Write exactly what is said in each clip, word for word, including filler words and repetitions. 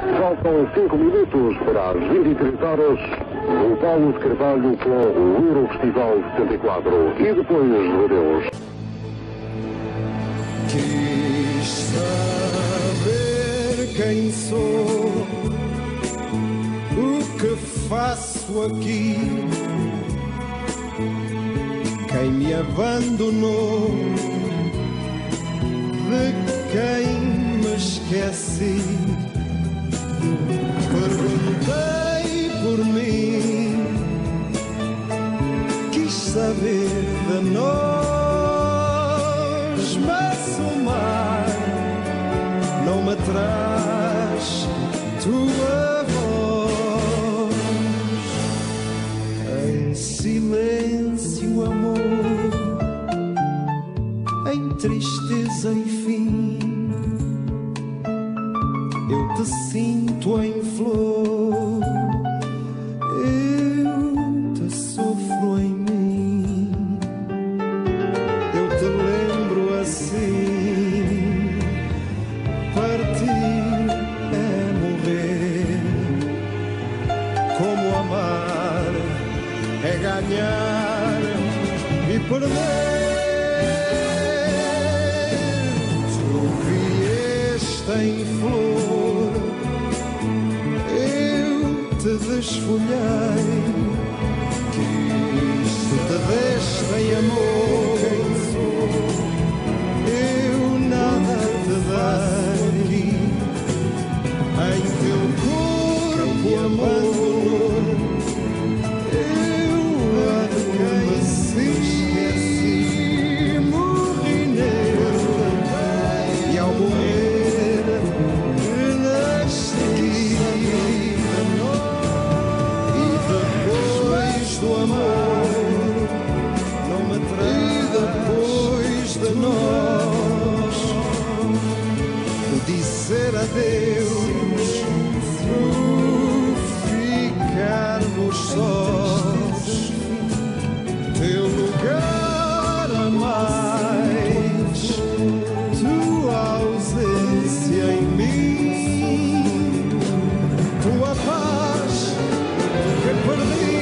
Faltam cinco minutos para as vinte e três horas. O Paulo de Carvalho com o Eurofestival setenta e quatro. E depois do adeus. Quis saber quem sou, o que faço aqui, quem me abandonou, de quem me esqueci. Perguntei por mim, quis saber de nós, mas o mar não me traz tua voz. Em silêncio, amor, em tristeza e fim, eu te sinto em flor, eu te sofro em mim. Eu te lembro assim, partir é morrer. Como amar é ganhar e perder. Tu vieste em flor, te desfolhei, quis, tu te deste em amor, quem sou, eu nada te dei, em teu corpo amor, eu a de quem se esqueci, morri nele, e ao morrer renasci. Do amor não me traz, depois de nós o dizer adeus, o ficarmos sós, teu lugar a mais, tua ausência em mim, tua paz que perdi.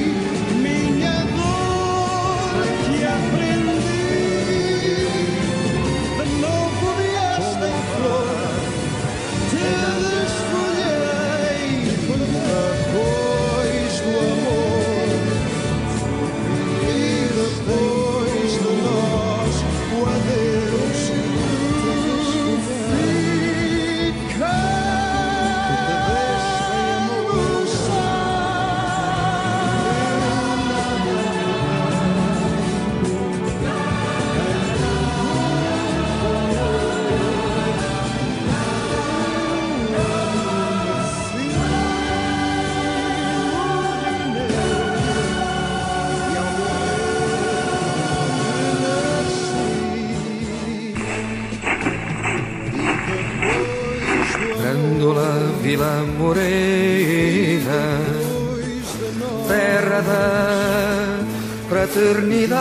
Vila Morena, terra da fraternidade,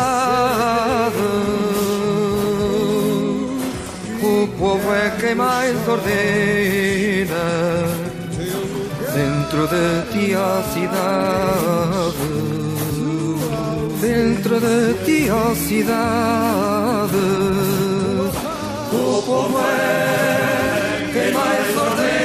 o povo é quem mais ordena dentro de ti a cidade, dentro de ti a cidade, o povo é quem mais ordena.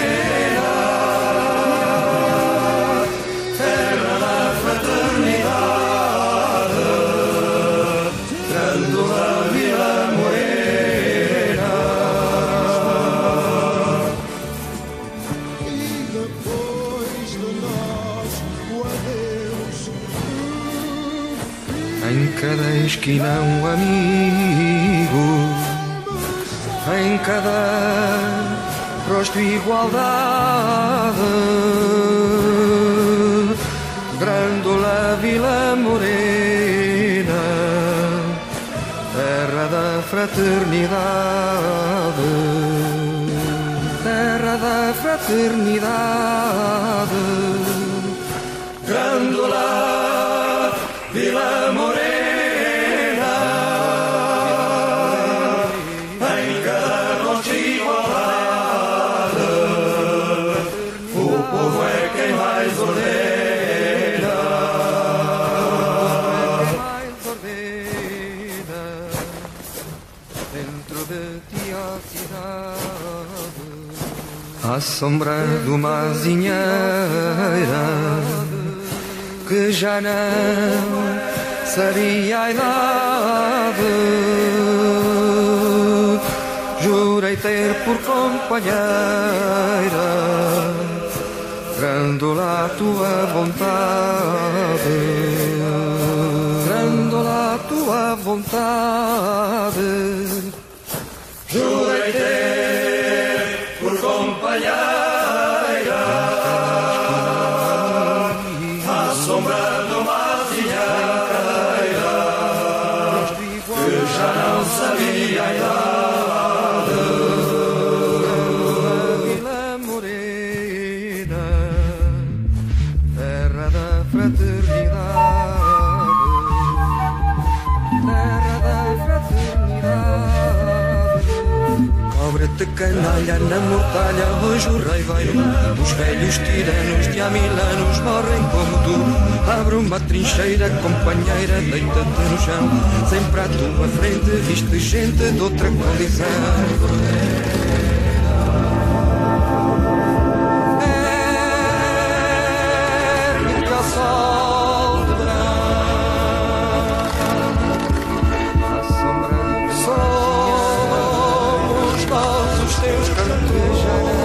Em cada esquina um amigo, em cada rosto igualdade, Grândola Vila Morena, terra da fraternidade, terra da fraternidade, Grândola Vila Morena. Em cada rosto igualdade, à sombra de uma azinheira que já não seria a idade. Jurei ter por companheira Grândola a tua vontade, Grândola a tua vontade. Jurei ter por companheira à sombra de uma azinheira que já não sabia a idade. Vila Morena, terra da fraternidade, terra da fraternidade. Cobre-te canalha na mortalha, hoje o rei vai no. Os velhos tiranos de há mil anos morrem como tu. Abre uma trincheira, companheira, deita-te no chão. Sempre à tua frente viste gente de outra condição. Ergue-te ao sol de verão, à sombra de somos nós os teus cantores.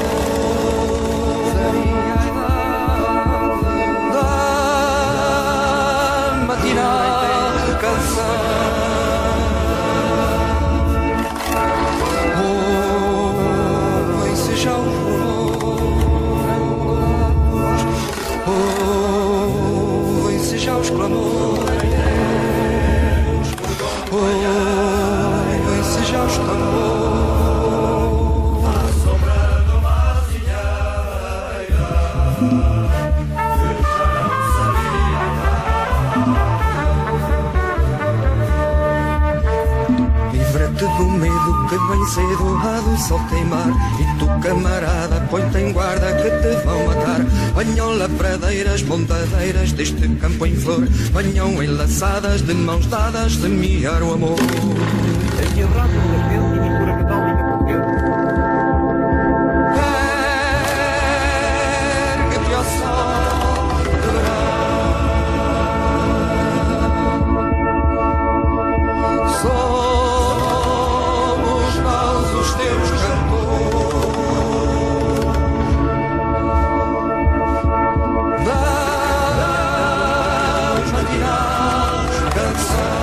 Do medo que bem cedo há do sol queimar. E tu, camarada, põe-te em guarda que te vão matar. Venham lavradeiras, montadeiras deste campo em flor. Venham enlaçadas de mãos dadas, semear o amor. Aqui a rádio da Pelo e mistura católica portuguesa. Ergue-te ao sol de verão, somos nós os teus cantores. Da matinal canção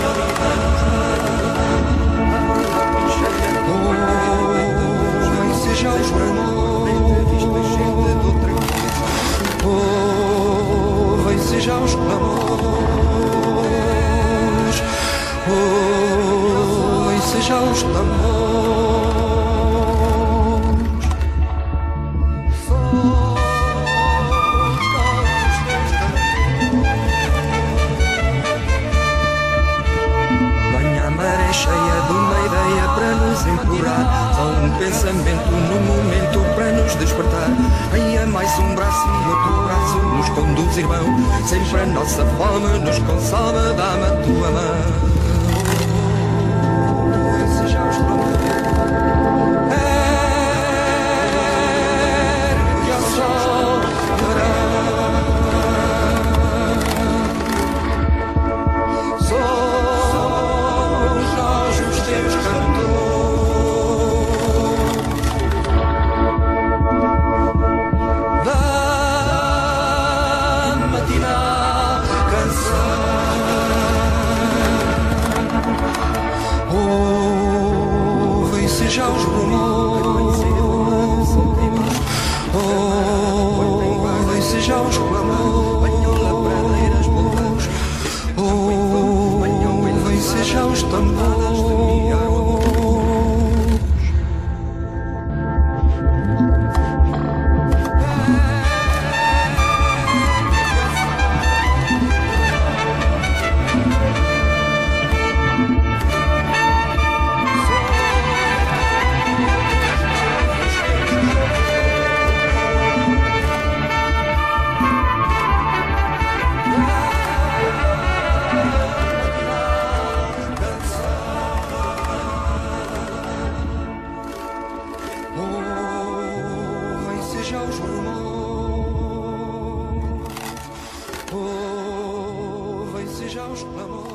seja os clamores, ouvem seja os clamores, ouvem seja os clamores. Venha a maré cheia de uma ideia para nos empurrar, só um pensamento no momento para nos despertar. Venha mais um braço e outro braço nos conduz, irmão. Sempre a nossa fome nos consome, dá-me a tua mão. Sejamos ergue ao sol de verão, somos nós os teus cantores. Da matinal canção os rumores, ouvem-se já os clamores.